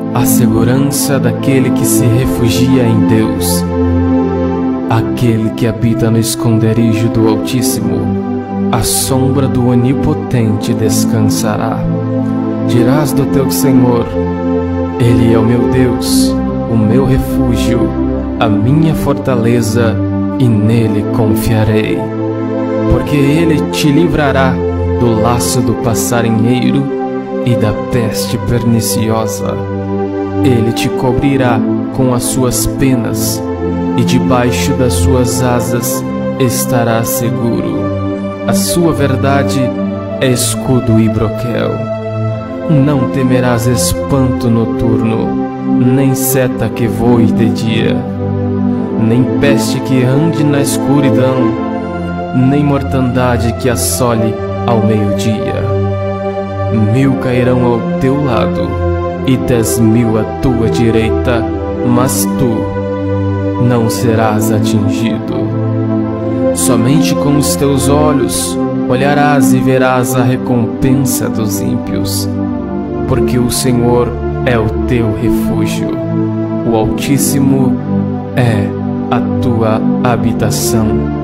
a segurança daquele que se refugia em Deus. Aquele que habita no esconderijo do Altíssimo, à sombra do Onipotente descansará. Dirás do teu Senhor: Ele é o meu Deus, o meu refúgio, a minha fortaleza, e nele confiarei. Porque ele te livrará do laço do passarinheiro e da peste perniciosa. Ele te cobrirá com as suas penas, e debaixo das suas asas estarás seguro. A sua verdade é escudo e broquel. Não temerás espanto noturno, nem seta que voe de dia, nem peste que ande na escuridão, nem mortandade que assole ao meio-dia. 1000 cairão ao teu lado e 10.000 à tua direita, mas tu não serás atingido. Somente com os teus olhos olharás e verás a recompensa dos ímpios, porque o Senhor é o teu refúgio, o Altíssimo é a tua habitação.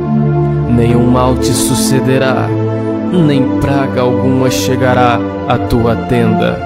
Nenhum mal te sucederá, nem praga alguma chegará à tua tenda,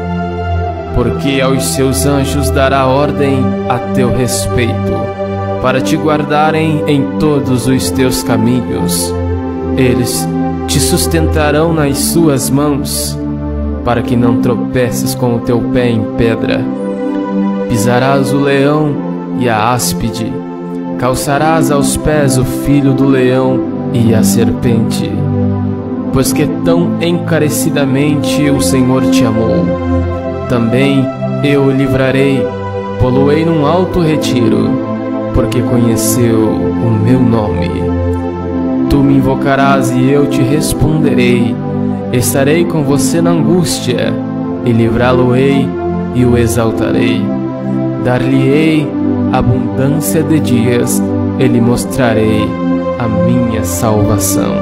porque aos seus anjos dará ordem a teu respeito, para te guardarem em todos os teus caminhos. Eles te sustentarão nas suas mãos, para que não tropeces com o teu pé em pedra. Pisarás o leão e a áspide, calçarás aos pés o filho do leão e a serpente. Pois que tão encarecidamente o Senhor te amou, também eu o livrarei, pô-lo-ei num alto retiro, porque conheceu o meu nome. Tu me invocarás e eu te responderei. Estarei com você na angústia, e livrá-lo-ei e o exaltarei. Dar-lhe-ei abundância de dias, e lhe mostrarei a minha salvação.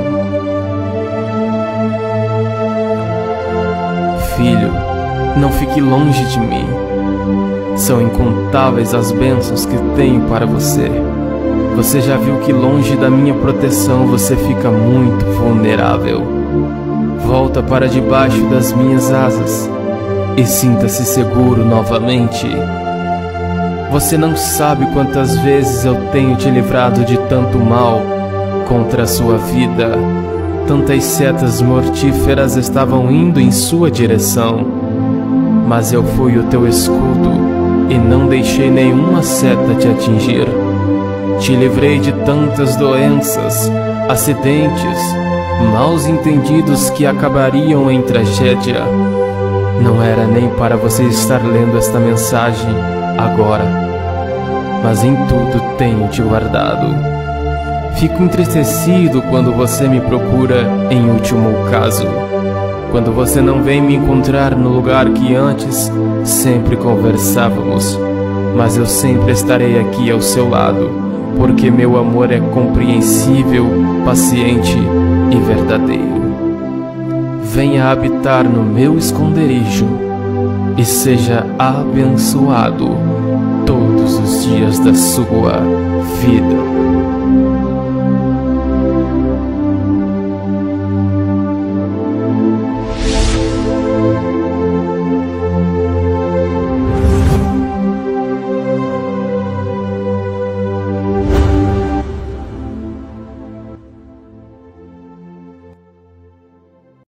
Filho, não fique longe de mim. São incontáveis as bênçãos que tenho para você. Você já viu que longe da minha proteção você fica muito vulnerável. Volta para debaixo das minhas asas e sinta-se seguro novamente. Você não sabe quantas vezes eu tenho te livrado de tanto mal contra a sua vida. Tantas setas mortíferas estavam indo em sua direção, mas eu fui o teu escudo e não deixei nenhuma seta te atingir. Te livrei de tantas doenças, acidentes, maus entendidos que acabariam em tragédia. Não era nem para você estar lendo esta mensagem agora, mas em tudo tenho te guardado. Fico entristecido quando você me procura em último caso, quando você não vem me encontrar no lugar que antes sempre conversávamos, mas eu sempre estarei aqui ao seu lado, porque meu amor é compreensível, paciente e verdadeiro. Venha habitar no meu esconderijo e seja abençoado todos os dias da sua vida.